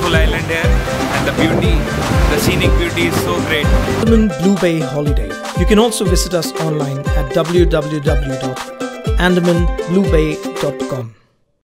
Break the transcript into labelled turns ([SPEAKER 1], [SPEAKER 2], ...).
[SPEAKER 1] peaceful island here, and the beauty, the scenic beauty is so great.
[SPEAKER 2] Andaman Bluebay holiday. You can also visit us online at www.andamanbluebay.com.